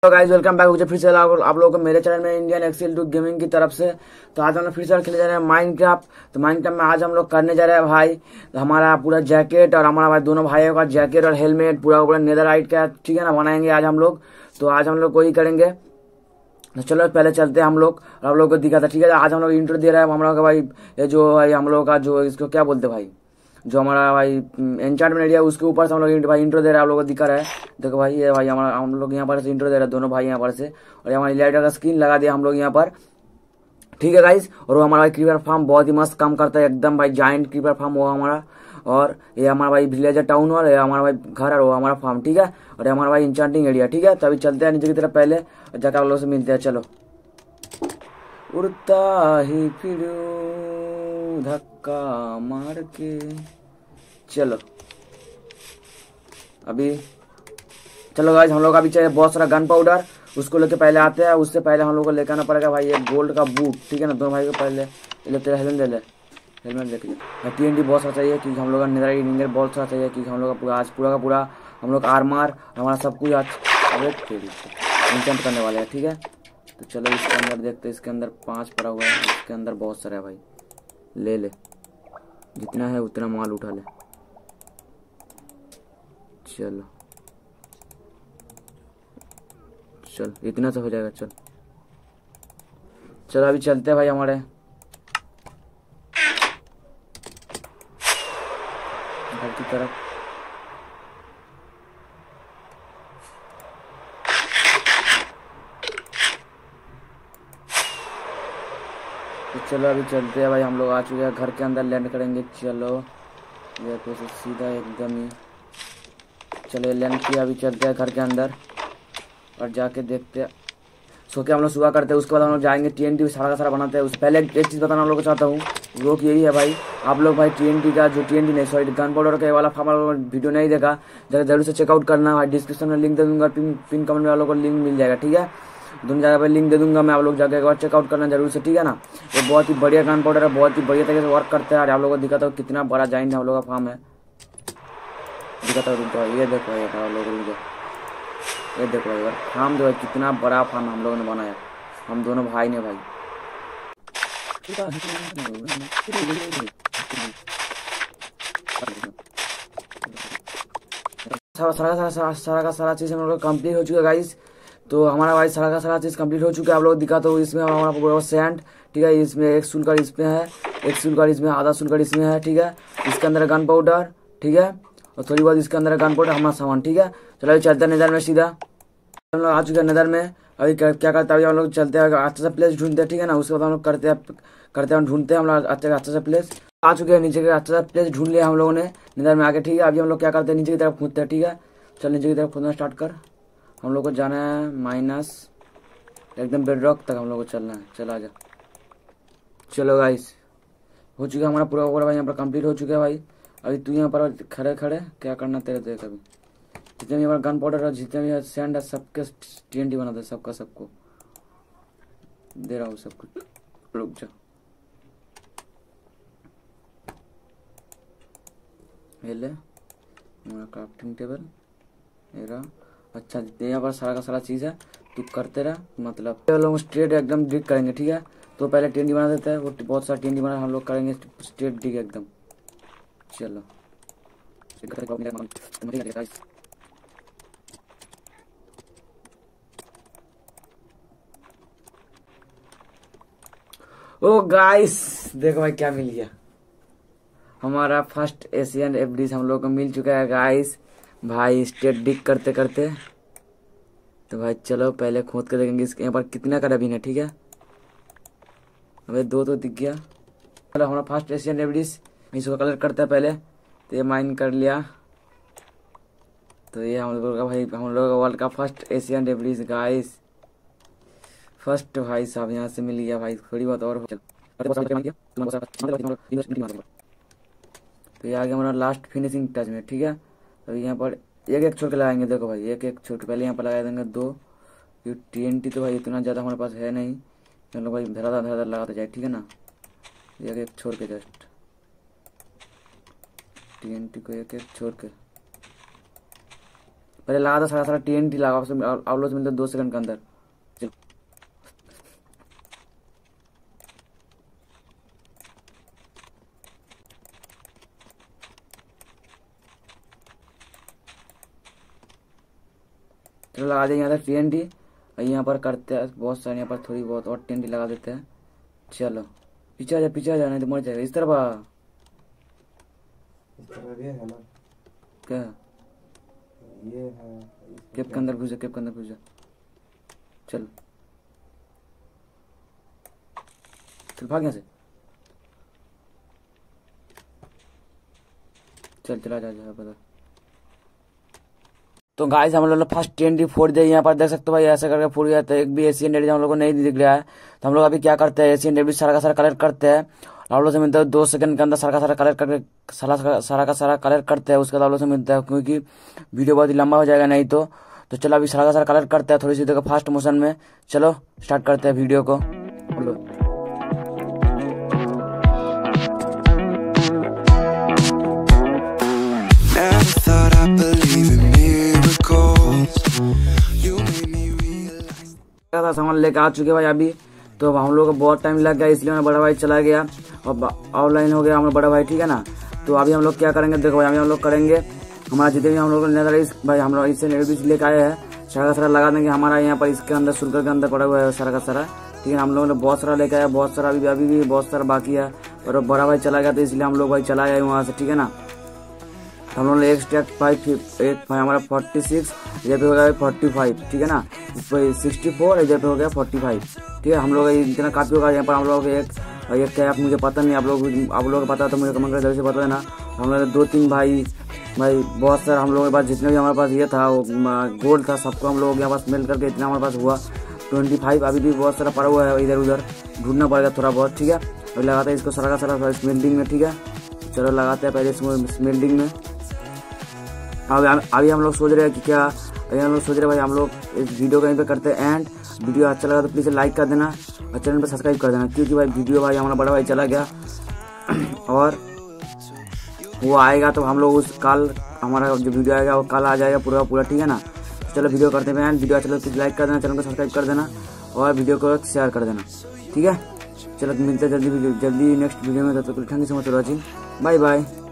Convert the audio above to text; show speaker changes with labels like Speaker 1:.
Speaker 1: तो guys welcome back. मुझे फिर से आप लोगों को मेरे चैनल में इंडियन एक्सेल टू गेमिंग की तरफ से। तो आज हम लोग फिर से खेलने जा रहे हैं माइनक्राफ्ट। तो माइनक्राफ्ट में आज हम लोग करने जा रहे हैं भाई हमारा पूरा जैकेट और हमारा भाई दोनों भाइयों का जैकेट और हेलमेट पूरा नेदरराइट का, ठीक है ना, बनाएंगे आज हम लोग। तो आज हम लोग वही करेंगे। तो चलो पहले चलते हैं हम लोग और आप लोग को दिखाता, ठीक है। आज हम लोग इंट्रो दे रहे हैं हम लोग का भाई, ये जो भाई हम लोग का जो इसको क्या बोलते हैं भाई, जो हमारा भाई एन्चांटमेंट एरिया उसके ऊपर से हम लोग भाई इंट्रो दे रहे हैं। आप लोगों को दिखा रहा है, देखो भाई ये भाई हमारा हम लोग यहाँ पर से इंट्रो दे रहे हैं दोनों भाई यहाँ पर से। और हमारी लाइटर का स्क्रीन लगा दिया हम लोग यहाँ पर, ठीक है गाइस। और वो हमारा भाई क्रीपर फार्म बहुत ही मस्त काम करता है एकदम भाई, जाइंट क्रीपर फार्म वो हमारा। और ये हमारा भाई विलेजर टाउन और ये हमारा भाई घर और वो हमारा फार्म, ठीक है। और ये हमारा भाई इंचांटिंग एरिया, ठीक है। तो अभी चलते हैं नीचे की तरफ पहले और जाकर आप लोगों से मिलते हैं। चलो उड़ता ही फिरूं धक्का मार के, चलो अभी चलो गाइस हम लोग अभी चाहिए बहुत सारा गन पाउडर, उसको लेके पहले आते हैं। उससे पहले हम लोग को लेकर आना पड़ेगा भाई एक गोल्ड का बूट, ठीक है ना। दोनों भाई को पहले तेरा हेलमेट ले ले, हेलमेट लेके TNT बहुत सारा चाहिए क्योंकि हम लोग का नेदरराइट इंगर बहुत सारा चाहिए क्योंकि हम लोग का पूरा आज पूरा का पूरा हम लोग आर्मर हमारा सब कुछ आज इंचेंट करने वाले हैं, ठीक है। तो चलो इसके अंदर देखते हैं, इसके अंदर 5 पड़ा हुआ है, इसके अंदर बहुत सारा है भाई, ले ले जितना है उतना माल उठा ले। चलो चल इतना तो हो जाएगा। चल चलो अभी चलते हैं भाई हमारे घर की तरफ। तो चलो अभी चलते हैं भाई, हम लोग आ चुके हैं घर के अंदर, लैंड करेंगे। चलो ये तो सीधा एकदम ही, चलो लैंड किया। अभी चलते हैं घर के अंदर और जाके देखते हैं। सो के हम लोग सुबह करते हैं, उसके बाद हम लोग जाएंगे TNT सारा का सारा बनाते हैं। उससे पहले एक चीज़ बताना हम लोग को चाहता हूँ, वो कि यही है भाई, आप लोग भाई TNT का जो TNT नहीं सॉरी गन पाउडर का वाला फार्म वीडियो नहीं देखा, जरूर से चेकआउट करना भाई। डिस्क्रिप्शन में लिंक दे दूंगा, पिन कमेंट में आप लोग को लिंक मिल जाएगा, ठीक है। दोनों जगह पर लिंक दे दूंगा मैं, आप लोग जाकर एक बार चेकआउट करना जरूर से, ठीक है ना। ये बहुत ही बढ़िया गन पाउडर है, बहुत ही बढ़िया तरीके से वर्क करता है। और आप लोगों को दिखाता हूँ कितना बड़ा जाइंट हम लोग का फार्म है, दिखाता हूँ। ये देखो आप लोग, ये देखो भाई फार्म जो है कितना बड़ा फार्म हम लोगों ने बनाया, हम दोनों भाई ने भाई। सारा का सारा चीज़ हम लोग कंप्लीट हो चुका है गाइस। तो हमारा भाई सारा का सारा चीज़ कंप्लीट हो चुका है। आप लोग दिखाता हूँ, इसमें हमारा पूरा सैंड, ठीक है। इसमें एक सुलकर इसमें है, एक सुलकर इसमें, आधा सुलकर इसमें है, ठीक है। इसके अंदर गन पाउडर, ठीक है। और थोड़ी बहुत इसके अंदर गन पाउडर हमारा सामान, ठीक है। चलो अभी चलते हैं नेदर में सीधा। हम लोग आ चुके हैं नेदर में। अभी क्या करते हैं, अभी हम लोग चलते हैं अच्छा सा प्लेस ढूंढते हैं, ठीक है ना। उसके बाद हम लोग करते हैं ढूंढते हैं हम लोग अच्छा सा प्लेस। आ चुके हैं नीचे का अच्छा सा प्लेस ढूंढ लिया हम लोगों ने नेदर में आके, ठीक है। अभी हम लोग क्या करते हैं, नीचे की तरफ कूदते हैं, ठीक है। चल नीचे की तरफ कूदना स्टार्ट कर। हम लोग को जाना है माइनस एकदम बेडरॉक तक हम लोग को चलना है। चल आजा। चलो गाइस हो चुका हमारा पूरा भाई यहाँ पर कंप्लीट हो चुका है भाई। अभी तू यहाँ पर खड़े खड़े क्या करना तेरे देख। अभी जितने भी हमारा गन पाउडर है, जितने भी सैंड है, सबके TNT बना दे, सबका सबको दे रहा हूँ सब कुछ। रुक जा, ये ले हमारा क्राफ्टिंग टेबल मेरा। अच्छा जितने यहाँ पर सारा का सारा चीज़ है तू करते रह, मतलब लोग स्ट्रेट एकदम डिग करेंगे, ठीक है। तो पहले TNT बना देते हैं, वो बहुत सारा TNT बना हम लोग करेंगे स्ट्रेट डिग एकदम। चलो ओ गाइस देखो भाई क्या मिल गया, हमारा फर्स्ट एशियन एवरेज हम लोग को मिल चुका है गाइस भाई, स्टेट डिग करते करते। तो भाई चलो पहले खोद के देखेंगे इसके यहाँ पर कितना का रबीन है, ठीक है। हमें 2 तो दिख गया। चलो हमारा फर्स्ट एशियन एवरेज इसको कलेक्ट करते हैं पहले। तो ये माइन कर लिया, तो ये हम लोग का भाई हम लोग का वर्ल्ड का first Asian average guys, first भाई साहब यहाँ से मिल गया भाई। थोड़ी बहुत और तो ये आ गया हमारा लास्ट फिनिशिंग टच में, ठीक है। अभी यहाँ पर एक एक छोड़ के लगाएंगे, देखो भाई एक एक छोड़ के पहले यहाँ पर लगा देंगे 2। ये TNT तो भाई इतना ज़्यादा हमारे पास है नहीं, हम लोग भाई धराधर लगाते जाए, ठीक है ना। एक एक छोड़ के जस्ट TNT को एक एक छोड़ के पहले लगा था सारा TNT लगा, आप लोग से मिलते 2 सेकंड के अंदर। चलो लगा देंगे यहाँ TNT, यहाँ पर करते हैं बहुत सारे, यहाँ पर थोड़ी बहुत और TNT लगा देते हैं। चलो पीछे आ जा नहीं तो मर जाएगा। इस तरफ
Speaker 2: ये है ना,
Speaker 1: क्या
Speaker 2: ये है,
Speaker 1: केप के अंदर घुस जा, केप के अंदर घुस जा। चल चल भाग यहाँ से, चल चला जा पता। तो गाइस हम लोग ने फर्स्ट TNT फोड़ दिया, यहाँ पर देख सकते हो भाई ऐसा करके फोड़ गया। तो एक भी एशियन डेब्रिज हम लोग को नहीं दिख रहा है, तो हम लोग अभी क्या करते हैं, एशियन डेब्रिज सारा का सारा कलेक्ट करते हैं। आप लोग से मिलता है 2 सेकंड के अंदर सारा का सारा कलेक्ट करके सारा का सारा कलेक्ट करते हैं। उसके बाद आप लोग से मिलता है, क्योंकि वीडियो बहुत ही लंबा हो जाएगा नहीं तो चलो अभी सारा का सारा कलेक्ट करते हैं थोड़ी सी देखो फास्ट मोशन में। चलो स्टार्ट करते हैं वीडियो को। सामान लेके आ चुके भाई अभी, तो हम लोग को बहुत टाइम लग गया, इसलिए बड़ा भाई चला गया और ऑनलाइन हो गया हमारा बड़ा भाई, ठीक है ना। तो अभी हम लोग क्या करेंगे देखो भाई, अभी हम लोग करेंगे हमारा जितने भी हम लोग भाई हम लोग इससे नेटवर्क लेके आए हैं, सारा का सारा लगा देंगे हमारा यहाँ पर इसके अंदर सुलकर के अंदर पड़ा हुआ है सारा का सारा, ठीक है। हम लोगों ने बहुत सारा लेके आया, बहुत सारा अभी भी बहुत सारा बाकी है, और बड़ा भाई चला गया तो इसलिए हम लोग भाई चला गए वहाँ से, ठीक है ना। हम लोगों ने एक स्टैक एक हमारा 46, इधर पे हो गया 45, ठीक है ना। 64 इधर पे हो गया 45, ठीक है। हम लोग इतना काफी होगा यहाँ पर। हम लोग एक क्या मुझे पता नहीं, आप लोग को पता तो मुझे कमेंट करके बता देना। हम लोग 2-3 भाई बहुत सारा हम लोगों के पास जितने भी हमारे पास ये था वो गोल्ड था, सबको हम लोग यहाँ पास मिल करके इतना हमारे पास हुआ 25। अभी भी बहुत सारा पड़ा हुआ है, इधर उधर ढूंढना पड़ेगा थोड़ा बहुत, ठीक है। अभी लगाते हैं इसको सारा का सारा स्मेल्टिंग में, ठीक है। चलो लगाते हैं पहले स्मेल्टिंग में। अभी हम लोग सोच रहे हैं कि क्या, अभी हम लोग सोच रहे हैं भाई हम लोग इस वीडियो को यहीं पे करते हैं एंड। वीडियो अच्छा लगा तो प्लीज़ लाइक कर देना और चैनल पे सब्सक्राइब कर देना, क्योंकि भाई वीडियो भाई हमारा बड़ा भाई चला गया और वो आएगा तो हम लोग उस कल हमारा जो वीडियो आएगा वो कल आ जाएगा पूरा, ठीक है ना। तो चलो वीडियो करते हैं एंड। वीडियो अच्छा लगा तो प्लीज़ लाइक कर देना, चैनल को सब्सक्राइब कर देना और वीडियो को शेयर कर देना, ठीक है। चलो मिलते हैं जल्दी नेक्स्ट वीडियो में, तब तक thank you so much for watching, bye bye.